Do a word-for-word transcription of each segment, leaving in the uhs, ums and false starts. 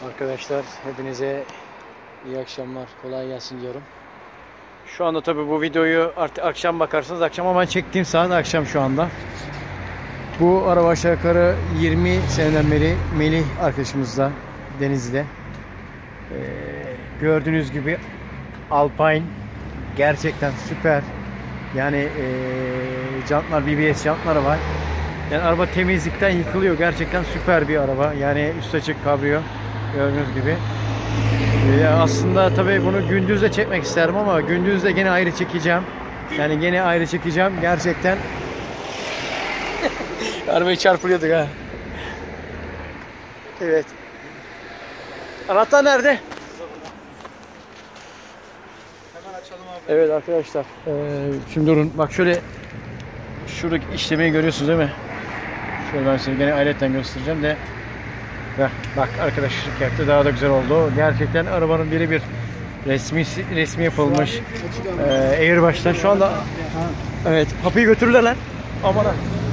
Arkadaşlar hepinize iyi akşamlar, kolay gelsin diyorum. Şu anda tabii bu videoyu artık akşam bakarsınız. Akşam ama ben çektiğim saat akşam şu anda. Bu araba aşağı yukarı yirmi seneden beri Melih arkadaşımızla Denizli'de. Ee, gördüğünüz gibi Alpine gerçekten süper. Yani ee, jantlar B B S jantları var. Yani araba temizlikten yıkılıyor. Gerçekten süper bir araba. Yani üst açık kabrio. Gördüğünüz gibi. Ee, aslında tabii bunu gündüzde çekmek isterim ama gündüzde gene ayrı çekeceğim. Yani gene ayrı çekeceğim. Gerçekten arabayı çarpılıyorduk ha. Evet. Anahtar nerede? Hemen açalım abi. Evet arkadaşlar. Ee, şimdi durun. Bak şöyle şuradaki işlemeyi görüyorsunuz değil mi? Şöyle ben size gene ayrıca göstereceğim de. Heh, bak arkadaşlık yaptı. Daha da güzel oldu. Gerçekten arabanın birebir resmi resmi yapılmış. Ee, Airbus'tan şu anda evet, kapıyı götürürler lan. Aman ha.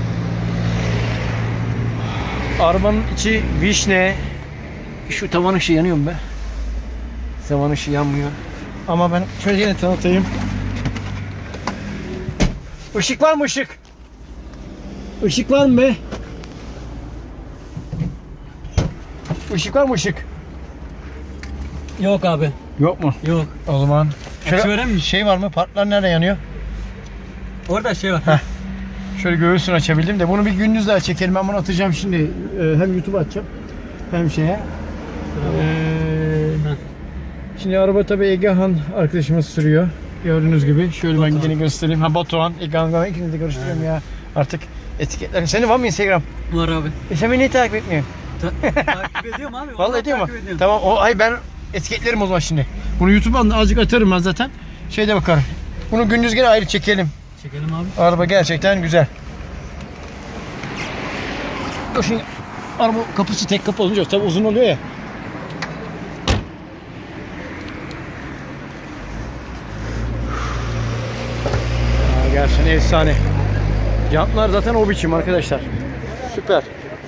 Arabanın içi vişne. Şu tavan ışığı yanıyor mu be? Tavan ışığı yanmıyor. Ama ben şöyle yine tanıtayım. Işık var mı ışık? Işık var mı be? Işık var mı ışık? Yok abi. Yok mu? Yok. O zaman şöyle Açıverir mi? şey var mı? Partlar nerede yanıyor? Orada şey var. Heh. Şöyle göğsünü açabildim de bunu bir gündüz daha çekelim. Ben bunu atacağım şimdi. Ee, hem YouTube'a atacağım hem şeye. Ee, şimdi araba tabii Egehan arkadaşımız sürüyor. Gördüğünüz gibi. Şöyle Batuhan. Ben yine göstereyim. Ha Batuhan, Egehan, ikinizi de karıştırıyorum ya. Artık etiketlerin. Senin var mı Instagram? Var abi. E sen beni niye takip etmiyorsun? Ta takip ediyorum abi. Vallahi ediyor mu? Tamam. O ay ben etiketlerim o zaman şimdi. Bunu YouTube'dan azıcık atarım ben zaten. Şeyde bakarım. Bunu gündüz gene ayrı çekelim. Çekelim abi. Araba gerçekten güzel. Dur şimdi araba kapısı tek kapı olunca tabii uzun oluyor ya. Aa, gerçekten efsane. Jantlar zaten o biçim arkadaşlar. Süper.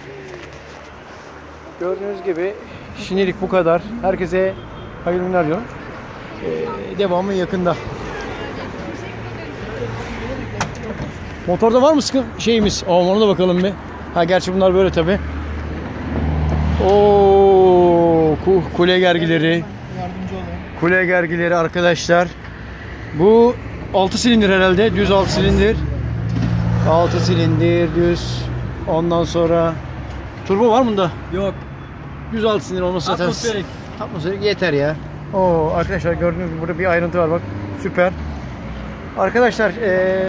Gördüğünüz gibi şimdilik bu kadar. Herkese hayırlı günler diyorum. Ee, devamı yakında. Motorda var mı sıkı şeyimiz? Aa, ona da bakalım bir. Ha gerçi bunlar böyle tabi. Oo, kule gergileri. Kule gergileri arkadaşlar. Bu altı silindir herhalde. Düz altı silindir. altı silindir düz. Ondan sonra turbo var mı bunda? Yok. Düz altı silindir olması zaten. Atmosferik. Atmosferik yeter ya. Oo arkadaşlar gördüğünüz gibi burada bir ayrıntı var bak. Süper. Arkadaşlar ee